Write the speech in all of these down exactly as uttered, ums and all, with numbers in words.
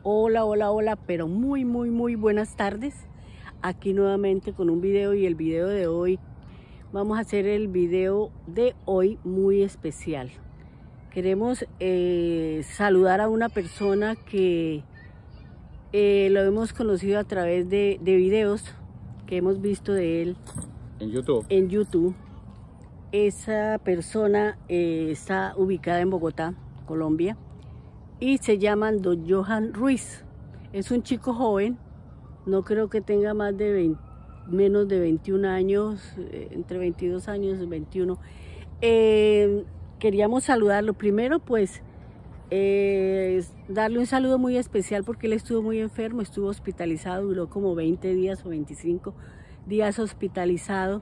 Hola, hola, hola, pero muy, muy, muy buenas tardes. Aquí nuevamente con un video, y el video de hoy, vamos a hacer el video de hoy muy especial. Queremos eh, saludar a una persona que eh, lo hemos conocido a través de, de videos que hemos visto de él en YouTube. En YouTube. Esa persona eh, está ubicada en Bogotá, Colombia, y se llama Don Johan Ruiz. Es un chico joven, no creo que tenga más de veinte, menos de veintiún años, eh, entre veintidós años y veintiuno. Eh, queríamos saludarlo primero, pues eh, darle un saludo muy especial porque él estuvo muy enfermo, estuvo hospitalizado, duró como veinte días o veinticinco días hospitalizado.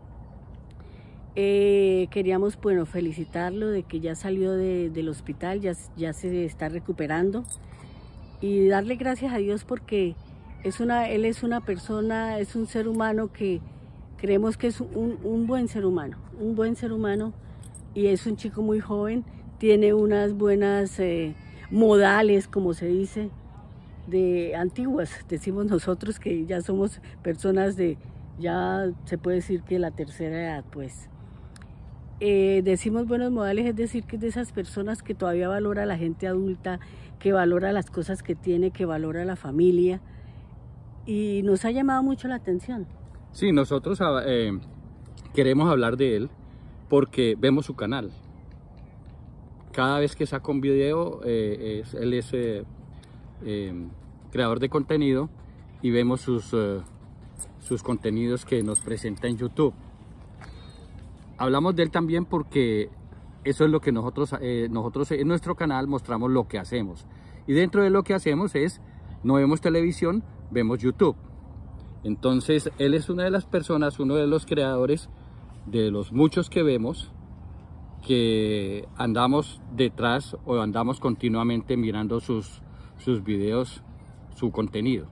Eh, queríamos, bueno, felicitarlo de que ya salió de, del hospital, ya, ya se está recuperando, y darle gracias a Dios porque es una, él es una persona, es un ser humano que creemos que es un, un buen ser humano, un buen ser humano, y es un chico muy joven, tiene unas buenas eh, modales, como se dice, de antiguas, decimos nosotros que ya somos personas de, ya se puede decir que la tercera edad, pues. Eh, decimos buenos modales, es decir, que es de esas personas que todavía valora a la gente adulta, que valora las cosas que tiene, que valora a la familia, y nos ha llamado mucho la atención. Sí, nosotros eh, queremos hablar de él porque vemos su canal. Cada vez que saca un video, eh, es, él es eh, eh, creador de contenido, y vemos sus, eh, sus contenidos que nos presenta en YouTube. Hablamos de él también porque eso es lo que nosotros, eh, nosotros en nuestro canal mostramos lo que hacemos. Y dentro de lo que hacemos es, no vemos televisión, vemos YouTube. Entonces, él es una de las personas, uno de los creadores de los muchos que vemos, que andamos detrás o andamos continuamente mirando sus, sus videos, su contenido.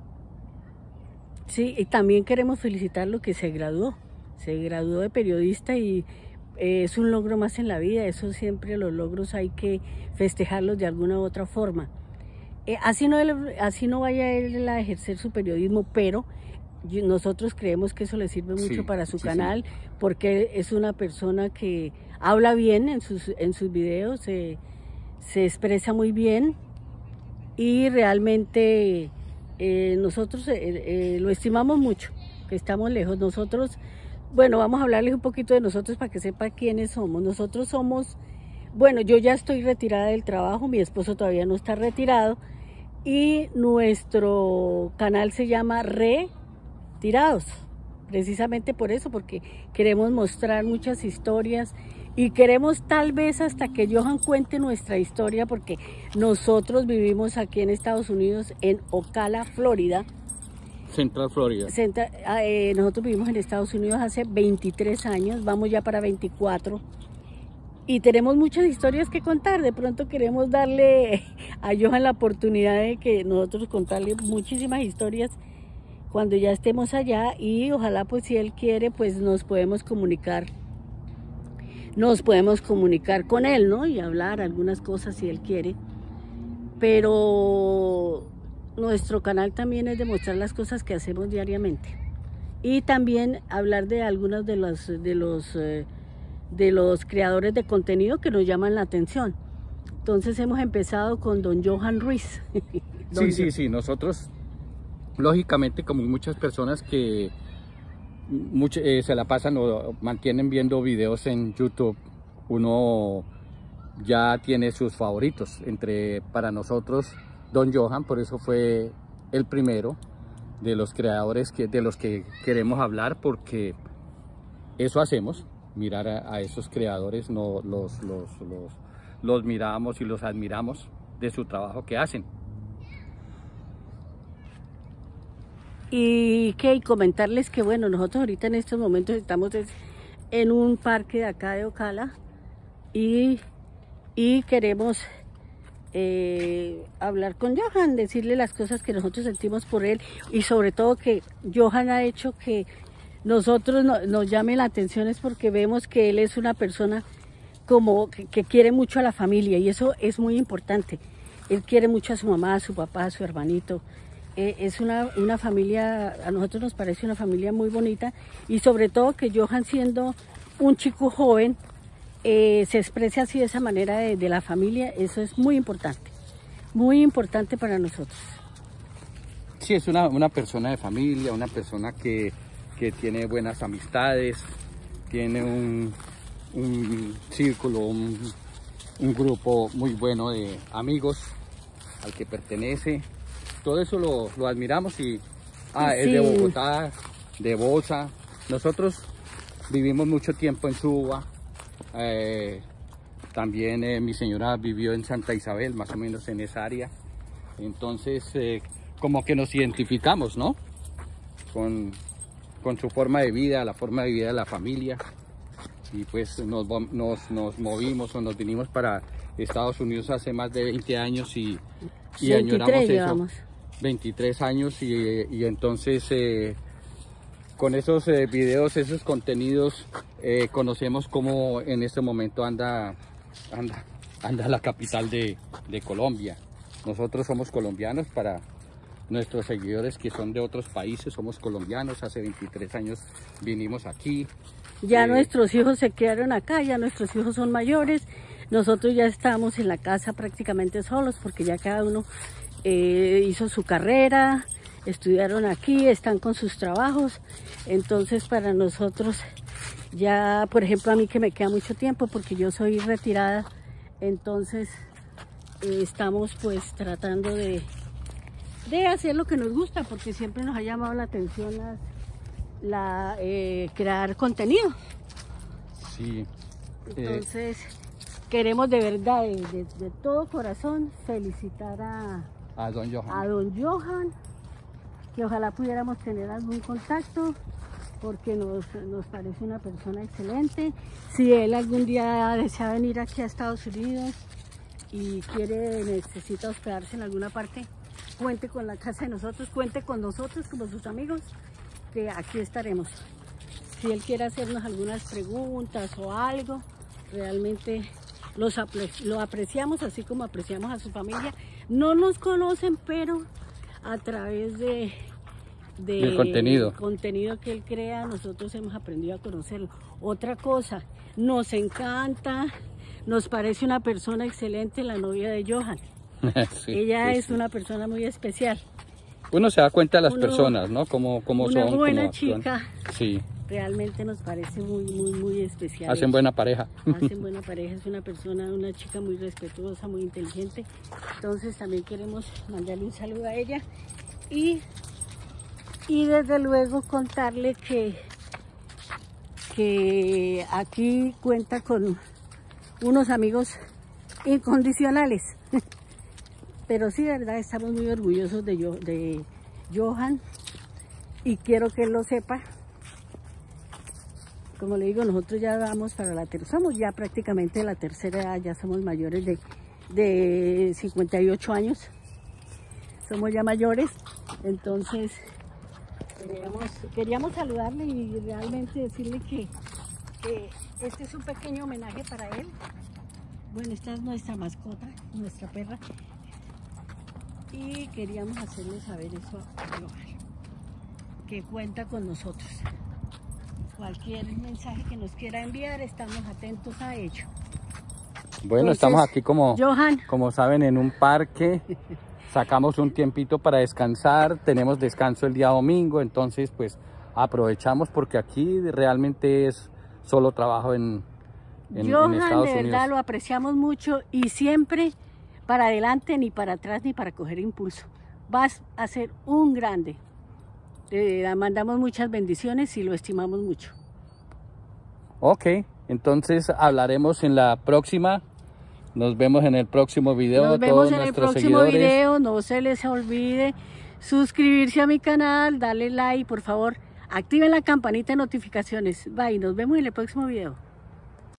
Sí, y también queremos felicitarlo que se graduó. Se graduó de periodista y eh, es un logro más en la vida. Eso siempre, los logros hay que festejarlos de alguna u otra forma. Eh, así, no él, así no vaya él a ejercer su periodismo, pero yo, nosotros creemos que eso le sirve mucho sí, para su sí, canal, sí. porque es una persona que habla bien en sus, en sus videos, se, se expresa muy bien, y realmente eh, nosotros eh, eh, lo estimamos mucho, que estamos lejos. Nosotros... Bueno, vamos a hablarles un poquito de nosotros para que sepa quiénes somos. Nosotros somos, bueno, yo ya estoy retirada del trabajo, mi esposo todavía no está retirado, y nuestro canal se llama Retirados, precisamente por eso, porque queremos mostrar muchas historias, y queremos tal vez hasta que Johan cuente nuestra historia, porque nosotros vivimos aquí en Estados Unidos, en Ocala, Florida. Central Florida. Central, eh, nosotros vivimos en Estados Unidos hace veintitrés años, vamos ya para veinticuatro, y tenemos muchas historias que contar. De pronto queremos darle a Johan la oportunidad de que nosotros contarle muchísimas historias cuando ya estemos allá, y ojalá, pues si él quiere, pues nos podemos comunicar, nos podemos comunicar con él, ¿no? Y hablar algunas cosas si él quiere, pero nuestro canal también es demostrar las cosas que hacemos diariamente, y también hablar de algunos de los de los eh, de los creadores de contenido que nos llaman la atención. Entonces hemos empezado con Don Johan Ruiz. Sí, sí, sí, nosotros lógicamente, como muchas personas que mucho, eh, se la pasan o mantienen viendo videos en YouTube, uno ya tiene sus favoritos. Entre para nosotros Don Johan, por eso fue el primero de los creadores que, de los que queremos hablar, porque eso hacemos, mirar a, a esos creadores, no, los, los, los, los miramos y los admiramos de su trabajo que hacen. Y que y comentarles que, bueno, nosotros ahorita en estos momentos estamos en un parque de acá de Ocala, y, y queremos Eh, hablar con Johan, decirle las cosas que nosotros sentimos por él, y sobre todo que Johan ha hecho que nosotros no, nos llame la atención, es porque vemos que él es una persona como que, que quiere mucho a la familia, y eso es muy importante. Él quiere mucho a su mamá, a su papá, a su hermanito. Eh, es una, una familia, a nosotros nos parece una familia muy bonita, y sobre todo que Johan, siendo un chico joven, eh, se exprese así de esa manera de, de la familia. Eso es muy importante, muy importante para nosotros. Sí, es una, una persona de familia, una persona que, que tiene buenas amistades, tiene un, un círculo, un, un grupo muy bueno de amigos al que pertenece. Todo eso lo, lo admiramos y ah, sí. Es de Bogotá, de Bosa. Nosotros vivimos mucho tiempo en Suba. Eh, también eh, mi señora vivió en Santa Isabel, más o menos en esa área. Entonces, eh, como que nos identificamos, ¿no? Con, con su forma de vida, la forma de vida de la familia. Y pues nos, nos, nos movimos o nos vinimos para Estados Unidos hace más de veinte años y, y añoramos eso. Llevamos. veintitrés años y, y entonces eh, con esos eh, videos, esos contenidos, eh, conocemos cómo en este momento anda, anda, anda la capital de, de Colombia. Nosotros somos colombianos, para nuestros seguidores que son de otros países, somos colombianos. Hace veintitrés años vinimos aquí. Ya eh, nuestros hijos se quedaron acá, ya nuestros hijos son mayores. Nosotros ya estamos en la casa prácticamente solos, porque ya cada uno eh, hizo su carrera, estudiaron aquí, están con sus trabajos. Entonces para nosotros ya, por ejemplo, a mí que me queda mucho tiempo porque yo soy retirada, entonces eh, estamos pues tratando de, de hacer lo que nos gusta, porque siempre nos ha llamado la atención la, la eh, crear contenido. Sí. Entonces eh, queremos de verdad, de, de, de todo corazón, felicitar a, a don Johan. a don Johan, que ojalá pudiéramos tener algún contacto, porque nos, nos parece una persona excelente. Si él algún día desea venir aquí a Estados Unidos y quiere, necesita hospedarse en alguna parte, cuente con la casa de nosotros, cuente con nosotros como sus amigos, que aquí estaremos. Si él quiere hacernos algunas preguntas o algo, realmente los apre lo apreciamos, así como apreciamos a su familia. No nos conocen, pero a través de, de el contenido. el contenido que él crea, nosotros hemos aprendido a conocerlo. Otra cosa, nos encanta, nos parece una persona excelente la novia de Johan. Sí, ella sí, es sí. una persona muy especial. Uno se da cuenta de las Uno, personas, ¿no? Cómo, cómo una son. Una buena cómo chica. Sí. Realmente nos parece muy, muy, muy especial. Hacen buena pareja. Hacen buena pareja, es una persona, una chica muy respetuosa, muy inteligente. Entonces también queremos mandarle un saludo a ella. Y, y desde luego contarle que, que aquí cuenta con unos amigos incondicionales. Pero sí, de verdad, estamos muy orgullosos de, yo, de Johan, y quiero que él lo sepa. Como le digo, nosotros ya vamos para la tercera, somos ya prácticamente la tercera edad, ya somos mayores de, de cincuenta y ocho años, somos ya mayores. Entonces queríamos, queríamos saludarle y realmente decirle que, que este es un pequeño homenaje para él. Bueno, esta es nuestra mascota, nuestra perra, y queríamos hacerle saber eso a Johan, que cuenta con nosotros. Cualquier mensaje que nos quiera enviar, estamos atentos a ello. Bueno, entonces, estamos aquí como, Johan, como saben, en un parque. Sacamos un tiempito para descansar. Tenemos descanso el día domingo, entonces pues aprovechamos, porque aquí realmente es solo trabajo en, en, Johan, en Estados de Unidos. verdad lo apreciamos mucho, y siempre para adelante, ni para atrás, ni para coger impulso. Vas a ser un grande. Te mandamos muchas bendiciones y lo estimamos mucho. Ok, entonces hablaremos en la próxima. Nos vemos en el próximo video. Nos vemos en el próximo seguidores. video. No se les olvide suscribirse a mi canal, darle like, por favor. Activen la campanita de notificaciones. Bye, nos vemos en el próximo video.